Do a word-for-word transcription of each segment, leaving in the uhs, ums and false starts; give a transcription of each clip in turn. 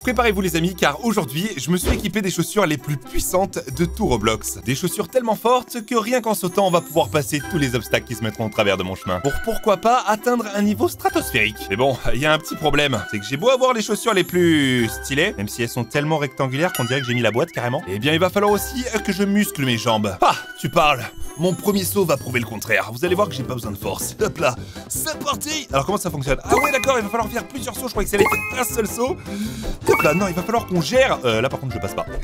Préparez-vous les amis, car aujourd'hui, je me suis équipé des chaussures les plus puissantes de tout Roblox. Des chaussures tellement fortes que rien qu'en sautant, on va pouvoir passer tous les obstacles qui se mettront au travers de mon chemin. Pour pourquoi pas atteindre un niveau stratosphérique. Mais bon, il y a un petit problème, c'est que j'ai beau avoir les chaussures les plus stylées, même si elles sont tellement rectangulaires qu'on dirait que j'ai mis la boîte carrément, eh bien il va falloir aussi que je muscle mes jambes. Ah, tu parles. Mon premier saut va prouver le contraire. Vous allez voir que j'ai pas besoin de force. Hop là, c'est parti. Alors comment ça fonctionne? Ah ouais d'accord, il va falloir faire plusieurs sauts. Je crois que ça allait être un seul saut. Hop là, non, il va falloir qu'on gère. Euh, là par contre je passe pas.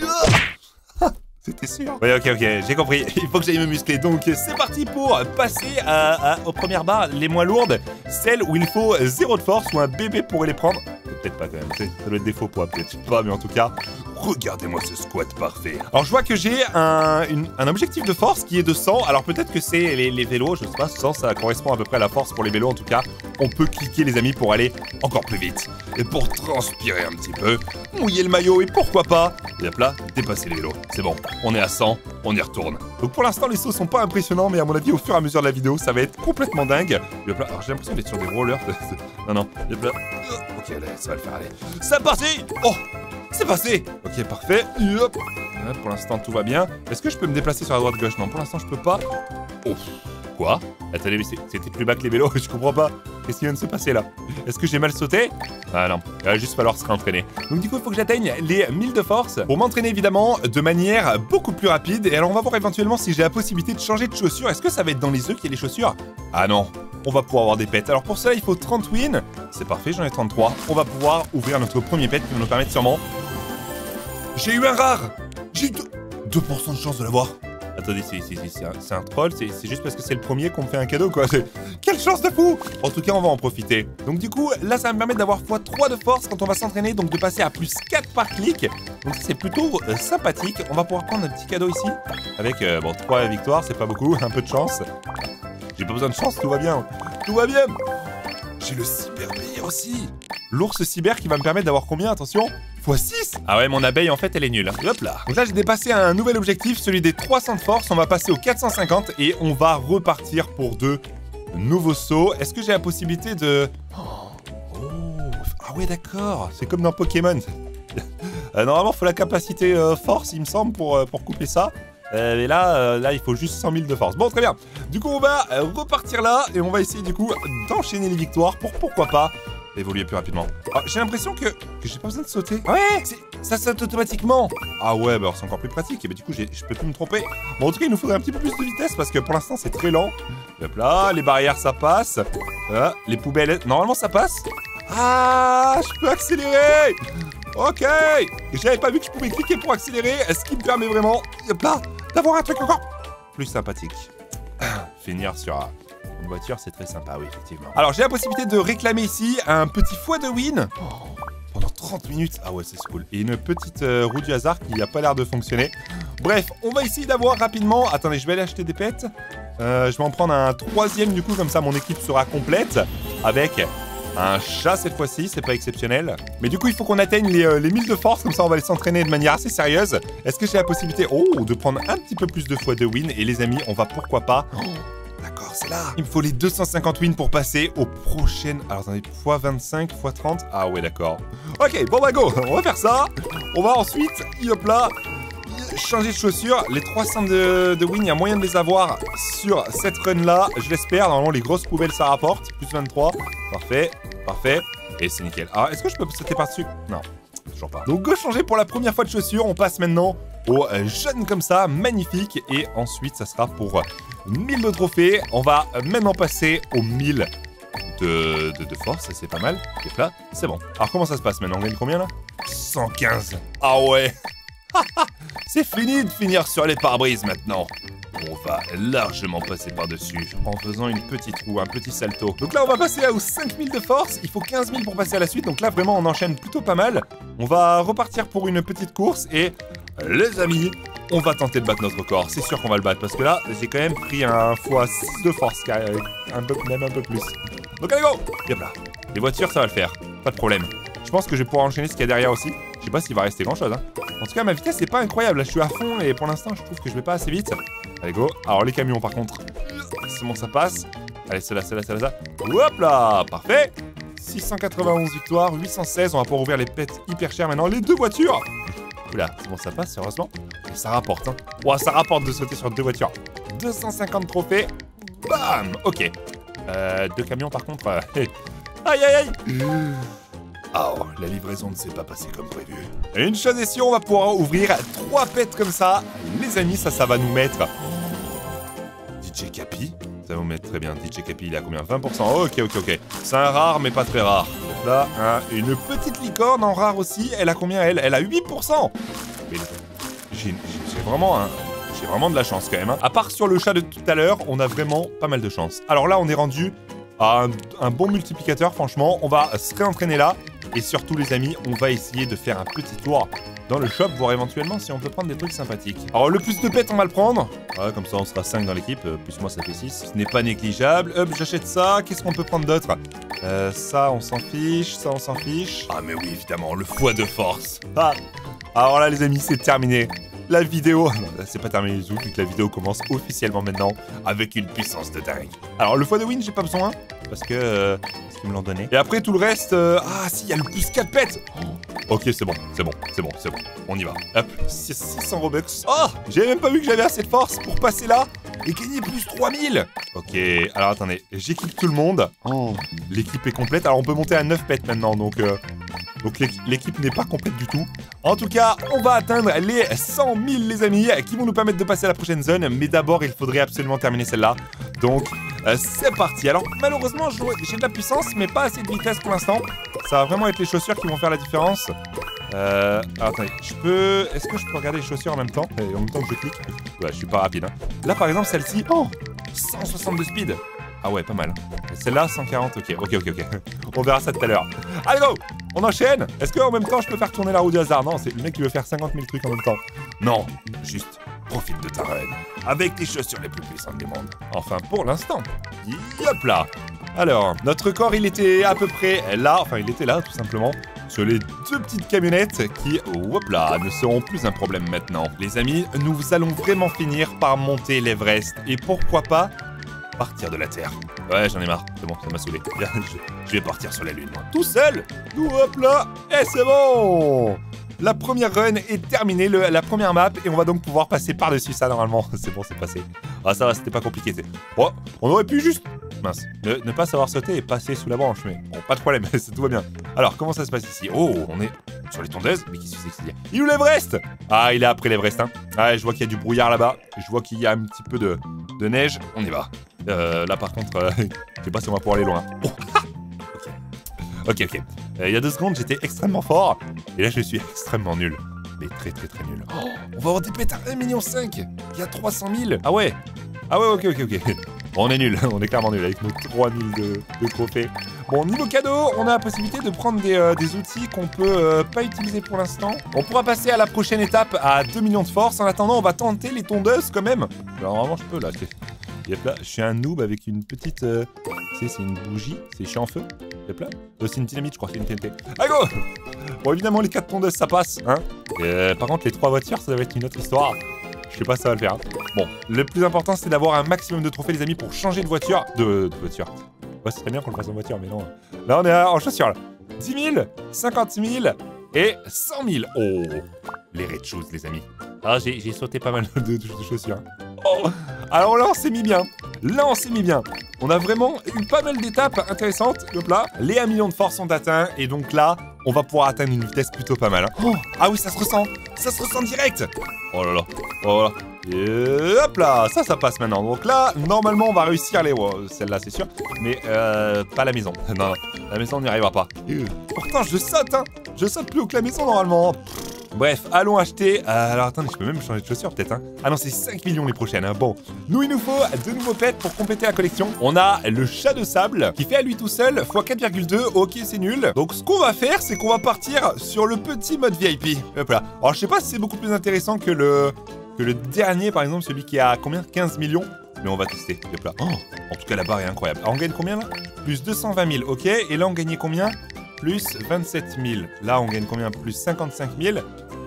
C'était sûr. Oui, ok, ok, j'ai compris. Il faut que j'aille me muscler. Donc, c'est parti pour passer à, à, aux premières barres les moins lourdes. Celles où il faut zéro de force ou un bébé pourrait les prendre. Peut-être pas quand même. Ça doit être des faux poids, peut-être pas. Mais en tout cas, regardez-moi ce squat parfait. Alors, je vois que j'ai un, une, un objectif de force qui est de cent. Alors, peut-être que c'est les, les vélos. Je sais pas, cent, ça correspond à peu près à la force pour les vélos. En tout cas, on peut cliquer, les amis, pour aller encore plus vite. Et pour transpirer un petit peu, mouiller le maillot et pourquoi pas, et hop là, dépasser les vélos. C'est bon. On est à cent, on y retourne. Donc pour l'instant, les sauts sont pas impressionnants, mais à mon avis, au fur et à mesure de la vidéo, ça va être complètement dingue. Et hop là, alors j'ai l'impression d'être sur des rollers. Non, non. Et hop là. Ok, allez, ça va le faire, allez. C'est parti. Oh, c'est passé. Ok, parfait. Et hop. Là, pour l'instant, tout va bien. Est-ce que je peux me déplacer sur la droite gauche? Non, pour l'instant, je peux pas. Oh. Quoi? Attendez, mais c'était plus bas que les vélos, je comprends pas. Qu'est-ce qui vient de se passer là? Est-ce que j'ai mal sauté? Ah non, il va juste falloir se réentraîner. Donc du coup, il faut que j'atteigne les mille de force pour m'entraîner évidemment de manière beaucoup plus rapide. Et alors on va voir éventuellement si j'ai la possibilité de changer de chaussures. Est-ce que ça va être dans les œufs qu'il y a les chaussures? Ah non, on va pouvoir avoir des pets. Alors pour cela, il faut trente wins. C'est parfait, j'en ai trente-trois. On va pouvoir ouvrir notre premier pet qui va nous permettre sûrement... J'ai eu un rare. J'ai eu deux pour cent de chance de l'avoir. Attendez, c'est un, un troll, c'est juste parce que c'est le premier qu'on me fait un cadeau, quoi. Quelle chance de fou! En tout cas, on va en profiter. Donc du coup, là, ça va me permettre d'avoir fois trois de force quand on va s'entraîner, donc de passer à plus quatre par clic. Donc c'est plutôt euh, sympathique. On va pouvoir prendre un petit cadeau ici, avec, euh, bon, trois victoires, c'est pas beaucoup, un peu de chance. J'ai pas besoin de chance, tout va bien. Tout va bien! J'ai le cyberbeer aussi. L'ours cyber qui va me permettre d'avoir combien? Attention, fois six. Ah ouais, mon abeille, en fait, elle est nulle. Hop là. Donc là, j'ai dépassé un nouvel objectif, celui des trois cents de force. On va passer aux quatre cent cinquante et on va repartir pour deux nouveaux sauts. Est-ce que j'ai la possibilité de... Oh, ah ouais, d'accord. C'est comme dans Pokémon. euh, normalement, il faut la capacité euh, force, il me semble, pour, euh, pour couper ça. Euh, mais là, euh, là, il faut juste cent mille de force. Bon, très bien. Du coup, on va euh, repartir là et on va essayer, du coup, d'enchaîner les victoires pour, pourquoi pas, évoluer plus rapidement. Ah, j'ai l'impression que, que j'ai pas besoin de sauter. Ah ouais, ça saute automatiquement. Ah ouais, bah c'est encore plus pratique. Et bah du coup, je peux plus me tromper. Bon, en tout cas, il nous faudrait un petit peu plus de vitesse parce que pour l'instant, c'est très lent. Hop là, les barrières, ça passe. Ah, les poubelles, normalement, ça passe. Ah, je peux accélérer. Ok. J'avais pas vu que je pouvais cliquer pour accélérer. Ce qui me permet vraiment, hop là, d'avoir un truc encore plus sympathique. Finir sur... une voiture, c'est très sympa, oui, effectivement. Alors, j'ai la possibilité de réclamer ici un petit foie de win. Oh, pendant trente minutes. Ah ouais, c'est cool. Et une petite euh, roue du hasard qui n'a pas l'air de fonctionner. Bref, on va essayer d'avoir rapidement... Attendez, je vais aller acheter des pets. Euh, je vais en prendre un troisième, du coup, comme ça, mon équipe sera complète. Avec un chat, cette fois-ci. C'est pas exceptionnel. Mais du coup, il faut qu'on atteigne les, euh, les mille de force. Comme ça, on va aller s'entraîner de manière assez sérieuse. Est-ce que j'ai la possibilité, oh, de prendre un petit peu plus de fois de win? Et les amis, on va pourquoi pas... Oh, d'accord, c'est là. Il me faut les deux cent cinquante wins pour passer aux prochaines... Alors, attendez, fois vingt-cinq, fois trente. Ah ouais, d'accord. Ok, bon bah go, on va faire ça. On va ensuite, hop là, changer de chaussures. Les trois cents de, de wins, il y a moyen de les avoir sur cette run-là. Je l'espère. Normalement, les grosses poubelles, ça rapporte. Plus vingt-trois. Parfait, parfait. Et c'est nickel. Alors, est-ce que je peux sauter par-dessus? Non, toujours pas. Donc, go changer pour la première fois de chaussures. On passe maintenant au jeune comme ça, magnifique. Et ensuite, ça sera pour... mille de trophées, on va maintenant passer aux mille de, de, de force, c'est pas mal. Et là, c'est bon. Alors comment ça se passe maintenant? On gagne combien là? cent quinze. Ah ouais. C'est fini de finir sur les pare-brises maintenant. On va largement passer par-dessus en faisant une petite roue, un petit salto. Donc là, on va passer aux cinq mille de force. Il faut quinze mille pour passer à la suite. Donc là, vraiment, on enchaîne plutôt pas mal. On va repartir pour une petite course et... les amis, on va tenter de battre notre record. C'est sûr qu'on va le battre parce que là, j'ai quand même pris un fois six de force, un peu, même un peu plus. Donc allez go. Hop là. Les voitures, ça va le faire. Pas de problème. Je pense que je vais pouvoir enchaîner ce qu'il y a derrière aussi. Je sais pas s'il va rester grand chose. Hein. En tout cas, ma vitesse, c'est pas incroyable. Là, je suis à fond et pour l'instant, je trouve que je vais pas assez vite. Allez go. Alors les camions, par contre, c'est bon, ça passe. Allez, celle-là, celle-là, celle-là. Hop là. Parfait. six cent quatre-vingt-onze victoires, huit cent seize. On va pouvoir ouvrir les pets hyper chers maintenant. Les deux voitures. Oula, c'est bon, ça passe, heureusement. Et ça rapporte, hein. Ouah, ça rapporte de sauter sur deux voitures. deux cent cinquante trophées. Bam. Ok. Euh, deux camions, par contre. Euh... aïe, aïe, aïe. Oh, la livraison ne s'est pas passée comme prévu. Et une chose est sûre, on va pouvoir ouvrir trois pets comme ça. Les amis, ça, ça va nous mettre... D J Capi. Ça va nous mettre très bien. D J Capi, il est à combien? vingt pour cent. Ok, ok, ok. C'est un rare, mais pas très rare. Donc là, hein, une petite licorne en rare aussi. Elle a combien, elle? Elle a huit pour cent. Mais j'ai vraiment un... J'ai vraiment de la chance quand même. Hein. À part sur le chat de tout à l'heure, on a vraiment pas mal de chance. Alors là, on est rendu à un, un bon multiplicateur, franchement. On va se réentraîner là. Et surtout, les amis, on va essayer de faire un petit tour dans le shop, voir éventuellement si on peut prendre des trucs sympathiques. Alors, le plus de pets, on va le prendre. Ouais, comme ça, on sera cinq dans l'équipe. Euh, plus moi, ça fait six. Ce n'est pas négligeable. Hop, j'achète ça. Qu'est-ce qu'on peut prendre d'autre? euh, Ça, on s'en fiche. Ça, on s'en fiche. Ah, mais oui, évidemment, le foie de force. Ah. Alors là, les amis, c'est terminé. La vidéo... Non, c'est pas terminé du tout, vu que la vidéo commence officiellement maintenant avec une puissance de dingue. Alors, le foie de win, j'ai pas besoin, parce que... Euh, parce qu'ils me l'ont donné. Et après, tout le reste... Euh, ah, si, il y a le plus quatre pets. Oh, ok, c'est bon, c'est bon, c'est bon, c'est bon. On y va. Hop, six cents Robux. Oh, j'avais même pas vu que j'avais assez de force pour passer là et gagner plus trois mille. Ok, alors attendez, j'équipe tout le monde. Oh, l'équipe est complète. Alors, on peut monter à neuf pets maintenant, donc... Euh, Donc l'équipe n'est pas complète du tout. En tout cas, on va atteindre les cent mille, les amis, qui vont nous permettre de passer à la prochaine zone. Mais d'abord, il faudrait absolument terminer celle-là. Donc, euh, c'est parti. Alors, malheureusement, j'ai de la puissance, mais pas assez de vitesse pour l'instant. Ça va vraiment être les chaussures qui vont faire la différence. Euh... Alors, attendez, je peux... Est-ce que je peux regarder les chaussures en même temps? Et en même temps que je clique. Ouais, je suis pas rapide, hein. Là, par exemple, celle-ci... Oh, cent soixante-deux speed. Ah ouais, pas mal. Celle-là, cent quarante, ok, ok, ok, ok. On verra ça tout à l'heure. Allez, go! On enchaîne. Est-ce qu'en même temps, je peux faire tourner la roue du hasard? Non, c'est le mec qui veut faire cinquante mille trucs en même temps. Non, juste profite de ta run. Avec les chaussures les plus puissantes du monde. Enfin, pour l'instant. Hop là. Alors, notre corps, il était à peu près là. Enfin, il était là, tout simplement. Sur les deux petites camionnettes qui, hop là, ne seront plus un problème maintenant. Les amis, nous allons vraiment finir par monter l'Everest. Et pourquoi pas partir de la Terre. Ouais, j'en ai marre. C'est bon, ça m'a saoulé. Je, je vais partir sur la Lune. Tout seul. Nous, hop là. Et c'est bon. La première run est terminée, le, la première map. Et on va donc pouvoir passer par-dessus ça, normalement. C'est bon, c'est passé. Ah, ça va, c'était pas compliqué. Bon, on aurait pu juste... Mince. Ne, ne pas savoir sauter et passer sous la branche. Mais bon, pas de problème. Tout va bien. Alors, comment ça se passe ici? Oh, on est sur les tondeuses. Mais qu'est-ce que c'est que ça? Il est où l'Everest? Ah, il est après l'Everest, hein. Ah, je vois qu'il y a du brouillard là-bas. Je vois qu'il y a un petit peu de, de neige. On y va. Euh, là, par contre, euh, je sais pas si on va pouvoir aller loin. Oh. Ok, ok. Euh, il y a deux secondes, j'étais extrêmement fort. Et là, je suis extrêmement nul. Mais très, très, très nul. Oh, on va avoir des pets à un virgule cinq million. Il y a trois cent mille. Ah ouais. Ah ouais, ok, ok, ok. Bon, on est nul. On est clairement nul avec nos trois mille de, de trophées. Bon, niveau cadeau, on a la possibilité de prendre des, euh, des outils qu'on peut euh, pas utiliser pour l'instant. On pourra passer à la prochaine étape à deux millions de force. En attendant, on va tenter les tondeuses quand même. Alors, normalement, je peux là. Yep là, je suis un noob avec une petite... Euh... Tu sais, c'est une bougie. C'est chiant en feu. Yep là. Oh, c'est une dynamite, je crois. C'est une T N T. Allez, go! Bon, évidemment, les quatre tondeuses, ça passe. Hein. Euh, par contre, les trois voitures, ça va être une autre histoire. Je sais pas si ça va le faire. Hein. Bon, le plus important, c'est d'avoir un maximum de trophées, les amis, pour changer de voiture. De, de voiture. Ouais, c'est très bien qu'on le fasse en voiture, mais non. Là, on est en chaussures, là. dix mille, cinquante mille et cent mille. Oh, les red shoes, les amis. Ah, j'ai sauté pas mal de, de, de chaussures. Oh. Alors là, on s'est mis bien. Là, on s'est mis bien. On a vraiment eu pas mal d'étapes intéressantes. Hop là. Les un million de force sont atteints. Et donc là, on va pouvoir atteindre une vitesse plutôt pas mal. Hein. Oh. Ah oui, ça se ressent. Ça se ressent direct. Oh là là. Oh là. Et hop là. Ça, ça passe maintenant. Donc là, normalement, on va réussir les... Oh, celle-là, c'est sûr. Mais euh, pas la maison. Non, non. La maison, on n'y arrivera pas. Et pourtant, je saute. Hein. Je saute plus haut que la maison, normalement. Bref, allons acheter... Euh, alors attendez, je peux même changer de chaussures peut-être. Hein. Ah non, c'est cinq millions les prochaines. Hein. Bon, nous, il nous faut de nouveaux pets pour compléter la collection. On a le chat de sable qui fait à lui tout seul fois quatre virgule deux. Ok, c'est nul. Donc ce qu'on va faire, c'est qu'on va partir sur le petit mode V I P. Hop là. Alors je sais pas si c'est beaucoup plus intéressant que le... que le dernier, par exemple, celui qui a combien? quinze millions. Mais on va tester. Hop là. Oh, en tout cas, la barre est incroyable. Alors on gagne combien là? Plus deux cent vingt mille. Ok, et là on gagnait combien? Plus vingt-sept mille. Là, on gagne combien? Plus cinquante-cinq mille.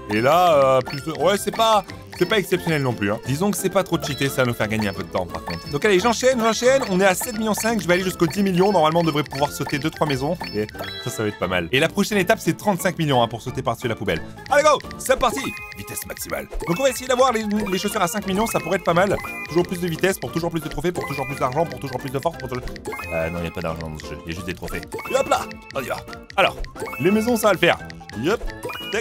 Et là, euh, plus de... Ouais, c'est pas... C'est pas exceptionnel non plus, hein. Disons que c'est pas trop cheaté, ça va nous faire gagner un peu de temps par contre. Donc allez, j'enchaîne, j'enchaîne, on est à sept virgule cinq millions, je vais aller jusqu'au dix millions, normalement on devrait pouvoir sauter deux trois maisons, et ça, ça va être pas mal. Et la prochaine étape, c'est trente-cinq millions hein, pour sauter par-dessus la poubelle. Allez go, c'est parti. Vitesse maximale. Donc on va essayer d'avoir les, les chaussures à cinq millions, ça pourrait être pas mal. Toujours plus de vitesse, pour toujours plus de trophées, pour toujours plus d'argent, pour toujours plus de force, pour toujours... Euh, non, il n'y a pas d'argent dans ce jeu, il y a juste des trophées. Et hop là, on y va. Alors, les maisons, ça va le faire. Yep, tac,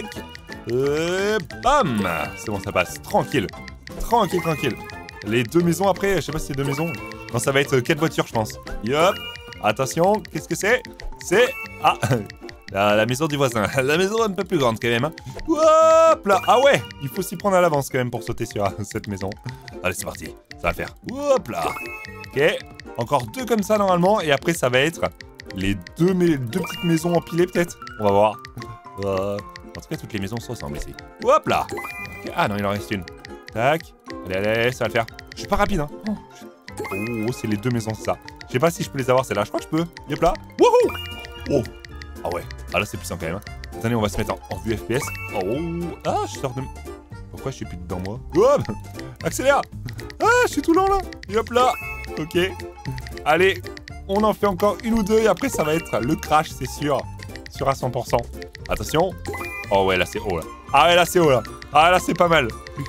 et bam. C'est bon, ça passe, tranquille. Tranquille, tranquille. Les deux maisons après, je sais pas si c'est deux maisons. Non, ça va être quatre voitures, je pense. Yup. Attention, qu'est-ce que c'est? C'est... Ah la, la maison du voisin. La maison un peu plus grande quand même. Hein. Hop là. Ah ouais, il faut s'y prendre à l'avance quand même pour sauter sur cette maison. Allez, c'est parti. Ça va le faire. Hop là. Ok. Encore deux comme ça normalement. Et après, ça va être les deux, deux petites maisons empilées peut-être. On va voir. Euh... En tout cas, toutes les maisons se ressemblent ici. Hop là. Okay. Ah non, il en reste une. Tac. Allez, allez, allez, ça va le faire. Je suis pas rapide, hein. Oh, oh c'est les deux maisons, c'est ça. Je sais pas si je peux les avoir, celle-là. Je crois que je peux. Yep là. Wouhou. Oh. Ah ouais. Ah là, c'est puissant quand même. Hein. Attendez, on va se mettre en, en vue F P S. Oh. Ah, je sors de... Pourquoi je suis plus dedans, moi? Hop. Accélère. Ah, je suis tout lent, là. Hop là. Ok. Allez. On en fait encore une ou deux et après, ça va être le crash, c'est sûr. Sûr à cent pour cent. Attention. Oh ouais, là, c'est haut, là. Ah ouais, là, c'est haut, là. Ah là, c'est pas mal.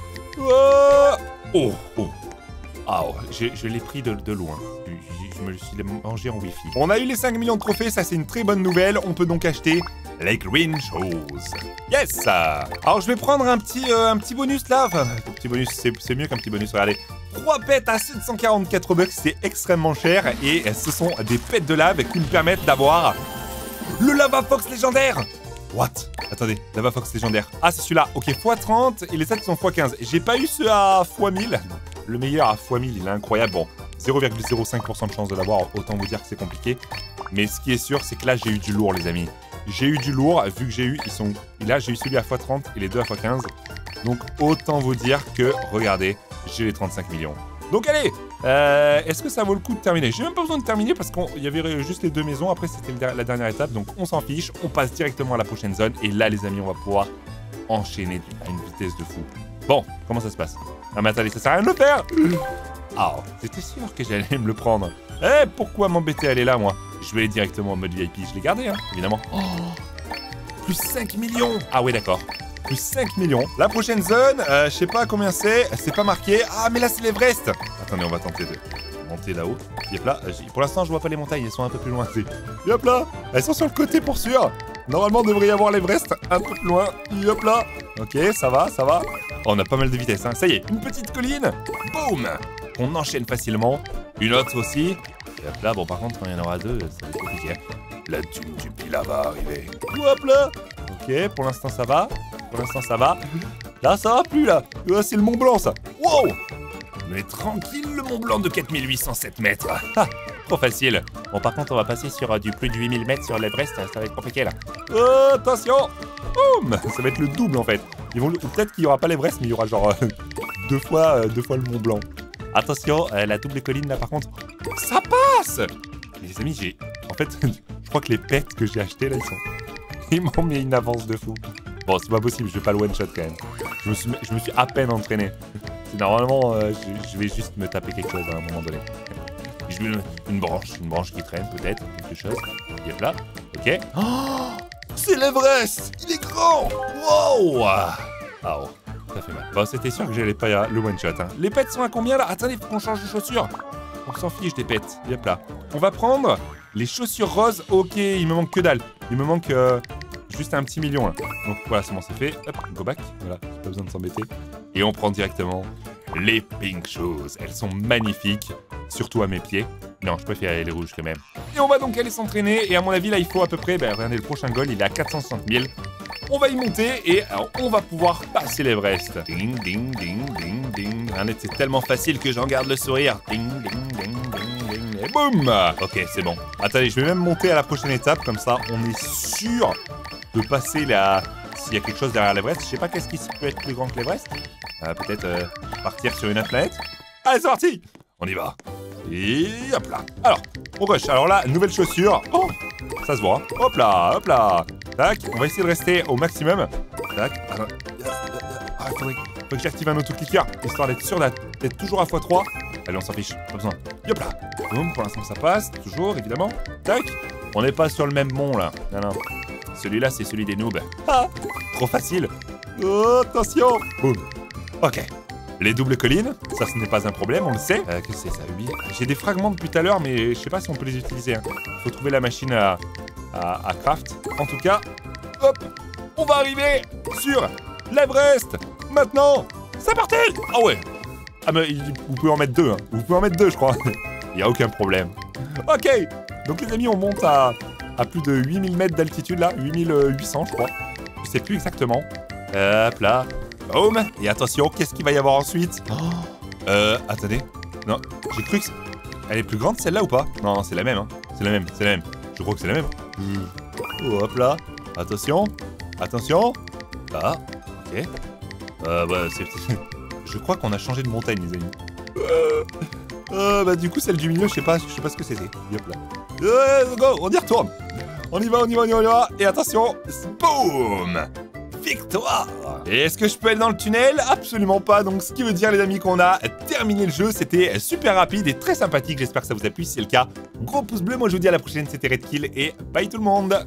Oh, oh, oh. Ah, oh. Je, je l'ai pris de, de loin. Je, je, je me le suis mangé en wifi. On a eu les cinq millions de trophées, ça c'est une très bonne nouvelle. On peut donc acheter les green shoes. Yes. Alors je vais prendre un petit, euh, un petit bonus là. Enfin, un petit bonus, c'est mieux qu'un petit bonus, regardez. trois pets à sept cent quarante-quatre bucks, c'est extrêmement cher. Et ce sont des pets de lave qui me permettent d'avoir le Lava Fox légendaire. What? Attendez, Lava Fox légendaire. Ah, c'est celui-là. Ok, fois trente et les autres sont fois quinze. J'ai pas eu ceux à fois mille. Le meilleur à fois mille, il est incroyable. Bon, zéro virgule zéro cinq pour cent de chance de l'avoir. Autant vous dire que c'est compliqué. Mais ce qui est sûr, c'est que là, j'ai eu du lourd, les amis. J'ai eu du lourd, vu que j'ai eu... Ils sont... Et là, j'ai eu celui à fois trente et les deux à fois quinze. Donc, autant vous dire que, regardez, j'ai les trente-cinq millions. Donc, allez euh, est-ce que ça vaut le coup de terminer? J'ai même pas besoin de terminer parce qu'il y avait juste les deux maisons. Après, c'était la dernière étape. Donc, on s'en fiche. On passe directement à la prochaine zone. Et là, les amis, on va pouvoir enchaîner à une vitesse de fou. Bon, comment ça se passe? Ah, mais attendez, ça sert à rien de le faire. Ah, j'étais sûr que j'allais me le prendre. Eh, pourquoi m'embêter à aller là, moi? Je vais aller directement en mode V I P. Je l'ai gardé, hein, évidemment. Oh, plus cinq millions. Ah ouais, d'accord. Plus cinq millions. La prochaine zone, euh, je sais pas combien c'est. C'est pas marqué. Ah, mais là, c'est l'Everest. Attendez, on va tenter de monter là-haut. Yep là. Pour l'instant, je vois pas les montagnes. Elles sont un peu plus loin. Yep là. Elles sont sur le côté pour sûr. Normalement, il devrait y avoir l'Everest un peu plus loin. Yep là. Ok, ça va, ça va. Oh, on a pas mal de vitesse, hein. Ça y est, une petite colline. Boum. On enchaîne facilement. Une autre aussi. Yep là. Bon, par contre, quand il y en aura deux, ça va être compliqué. La dune du Pila va arriver. Hop là. Ok, pour l'instant, ça va. Pour l'instant, ça va. Là, ça va plus, là. Euh, c'est le Mont Blanc, ça. Wow. Mais tranquille, le Mont Blanc de quatre mille huit cent sept mètres. Ah, trop facile. Bon, par contre, on va passer sur euh, du plus de huit mille mètres sur l'Everest. Ça va être compliqué, là. Euh, attention. Boum. Ça va être le double, en fait. Ils vont... Peut-être qu'il n'y aura pas l'Everest, mais il y aura genre euh, deux, fois, euh, deux fois le Mont Blanc. Attention, euh, la double colline, là, par contre. Ça passe. Les amis, j'ai... En fait, je crois que les pets que j'ai achetés, là, ils sont... Ils m'ont mis une avance de fou. Bon, c'est pas possible, je vais pas le one-shot quand même. Je me suis, je me suis à peine entraîné. Normalement, euh, je, je vais juste me taper quelque chose à un moment donné. Je vais une, une branche, une branche qui traîne peut-être, quelque chose. Yep là, ok. Oh, c'est l'Everest. Il est grand. Wow. Ah oh, ça fait mal. Bon, c'était sûr que j'allais pas le one-shot. Hein. Les pets sont à combien là? Attendez, faut qu'on change de chaussures. On s'en fiche des pets. Yep là. On va prendre les chaussures roses. Ok, il me manque que dalle. Il me manque... Euh, juste un petit million là. Donc voilà, c'est bon, c'est fait. Hop, go back. Voilà, pas besoin de s'embêter. Et on prend directement les pink shoes. Elles sont magnifiques, surtout à mes pieds. Non, je préfère les rouges quand même. Et on va donc aller s'entraîner. Et à mon avis, là, il faut à peu près... Ben, regardez, le prochain goal, il est à quatre cent soixante mille. On va y monter et alors, on va pouvoir passer l'Everest. Ding, ding, ding, ding, ding. C'est tellement facile que j'en garde le sourire. Ding, ding, ding, ding, ding. Et boum. Ok, c'est bon. Attendez, je vais même monter à la prochaine étape. Comme ça, on est sûr de passer la... S'il y a quelque chose derrière l'Everest. Je sais pas qu'est-ce qui peut être plus grand que l'Everest. Euh, Peut-être euh, partir sur une autre planète. Allez, c'est parti. On y va. Et hop là. Alors, on rush. Alors là, nouvelle chaussure. Oh, ça se voit. Hop là, hop là. Tac, on va essayer de rester au maximum. Tac. Ah, faudrait, faudrait que j'active un autoclicker, histoire d'être sûr d'être toujours à fois trois. Allez, on s'en fiche, pas besoin. Hop là. Boum, pour l'instant ça passe, toujours, évidemment. Tac. On n'est pas sur le même mont, là. Non, non. Celui-là, c'est celui des noobs. Ah, trop facile. Oh, attention. Boum. Ok. Les doubles collines, ça ce n'est pas un problème, on le sait. Euh, qu'est-ce que c'est ça, oui. J'ai des fragments depuis tout à l'heure, mais je sais pas si on peut les utiliser. Hein. Faut trouver la machine à, à, à craft. En tout cas, hop, on va arriver sur l'Everest. Maintenant, c'est parti. Ah ouais. Ah mais vous pouvez en mettre deux, hein. Vous pouvez en mettre deux, je crois. Il y a aucun problème. Ok. Donc les amis, on monte à, à plus de huit mille mètres d'altitude là, huit mille huit cents, je crois. Je sais plus exactement. Hop là. Boum. Et attention, qu'est-ce qu'il va y avoir ensuite? Oh. Euh, attendez. Non, j'ai cru que... Elle est plus grande celle-là ou pas? Non, non, c'est la même, hein. C'est la même, c'est la même. Je crois que c'est la même. Mmh. Oh, hop là. Attention. Attention. Là. Ok. Euh, bah, c'est... Je crois qu'on a changé de montagne, les amis. Euh, euh, bah, du coup, celle du milieu, je sais pas, je sais pas ce que c'était. Hop là. Euh, go, on y retourne. On y va, on y va, on y va, on y va. Et attention. Boum. Victoire! Et est-ce que je peux aller dans le tunnel? Absolument pas, donc ce qui veut dire les amis qu'on a terminé le jeu, c'était super rapide et très sympathique, j'espère que ça vous a plu, si c'est le cas, gros pouce bleu, moi je vous dis à la prochaine, c'était Redkill et bye tout le monde!